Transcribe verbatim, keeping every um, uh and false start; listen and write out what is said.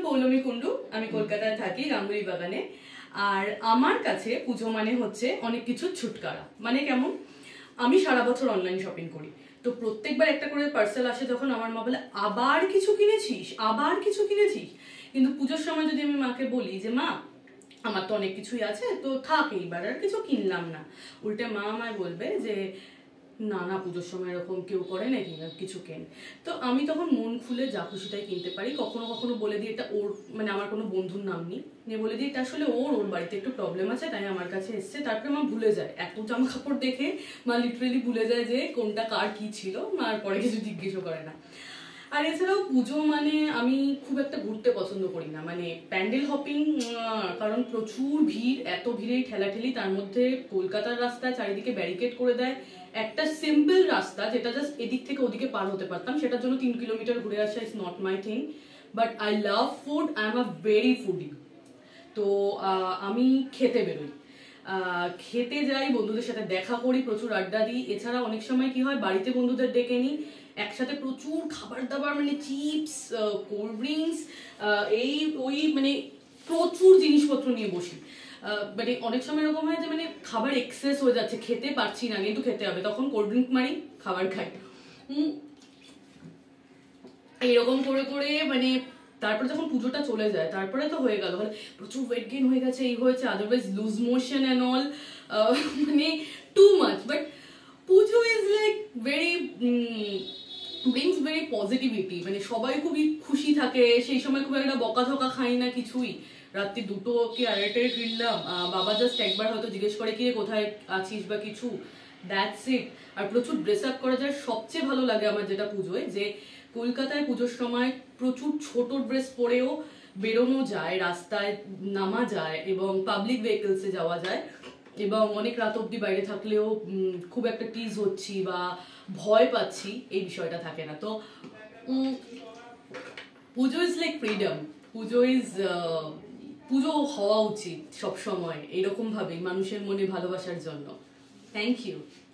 পৌলমী কুন্ডু, আমি কলকাতায় থাকি গাঙ্গুলি বাগানে। আর আমার কাছে পুজো মানে হচ্ছে অনেক কিছু ছুটকারা। মানে কেমন, আমি সারা বছর অনলাইন শপিং করি, তো প্রত্যেকবার একটা করে পার্সেল আসে যখন আমার মা বলে আবার কিছু কিনেছিস আবার কিছু কিনেছিস কিন্তু পুজোর সময় যদি আমি মাকে বলি যে মা আমার তো অনেক কিছুই আছে, তো থাক এইবার আর কিছু কিনলাম না, উল্টে মা আমায় বলবে যে না না পুজোর সময় এরকম কেউ করে নাকি না কিছু কেন। তো আমি তখন মন খুলে যা খুশি তাই কিনতে পারি। কখনো কখনো বলে দিই এটা ওর, মানে আমার কোনো বন্ধুর নাম নেই, নিয়ে বলে দিই এটা আসলে ওর ওর বাড়িতে একটু প্রবলেম আছে তাই আমার কাছে এসছে। তারপরে মা ভুলে যায়, এত জামা কাপড় দেখে মা লিটারেলি ভুলে যায় যে কোনটা কার কি ছিল, মার পরে কিছু জিজ্ঞেসও করে না। আর এছাড়াও পুজো মানে আমি খুব একটা ঘুরতে পছন্দ করি না, মানে প্যান্ডেল হপিং, কারণ প্রচুর ভিড়, এত ভিড়েই ঠেলাঠেলি, তার মধ্যে কলকাতার রাস্তায় চারিদিকে ব্যারিকেড করে দেয়। একটা সিম্পল রাস্তা যেটা জাস্ট এদিক থেকে ওদিকে পার হতে পারতাম, সেটার জন্য তিন কিলোমিটার ঘুরে আসা is not my thing. But I love food, I am a very foodie. তো আমি খেতে বেরোই, খেতে যাই, বন্ধুদের সাথে দেখা করি, প্রচুর আড্ডা দিই। এছাড়া অনেক সময় কি হয়, বাড়িতে বন্ধুদের ডেকে নিই, একসাথে প্রচুর খাবার দাবার, মানে চিপস, কোল্ড ড্রিঙ্কস, এই ওই মানে প্রচুর জিনিসপত্র নিয়ে বসি। মানে অনেক সময় এরকম হয় যে মানে খাবার এক্সেস হয়ে যাচ্ছে, খেতে পারছি না কিন্তু খেতে হবে, তখন কোল্ড ড্রিঙ্ক মারি, খাবার খাই। হম এইরকম করে করে মানে তারপরে যখন পুজোটা চলে যায় তারপরে তো হয়ে গেল, মানে প্রচুর ওয়েট গেইন হয়ে গেছে, এই হয়েছে, otherwise loose motion and all, মানে too much. But Puja is like very brings very positivity, মানে সবাই খুবই খুশি থাকে সেই সময়, খুব একটা বকা ধকা খাই না কিছুই। রাত্রি দুটো কি আড়াইটায় ফিরলাম, বাবা জাস্ট একবার হয়তো জিজ্ঞেস করে কি কোথায় আছিস বা কিছু, দ্যাটস ইট। আর প্রচুর ড্রেস আপ করা যায়। সবচেয়ে ভালো লাগে আমার যেটা পুজোয়, যে কলকাতায় পুজোর সময় প্রচুর ছোট ড্রেস পরেও বেরোনো যায়, রাস্তায় নামা যায় এবং পাবলিক ভেহিকলসে যাওয়া যায়, এবং অনেক রাত অব্দি বাইরে থাকলেও খুব একটা টিজ হচ্ছি বা ভয় পাচ্ছি এই বিষয়টা থাকে না। তো Puja is like freedom, Puja is Puja হওয়া উচিত সবসময় এইরকম ভাবেই মানুষের মনে ভালোবাসার জন্য। Thank you.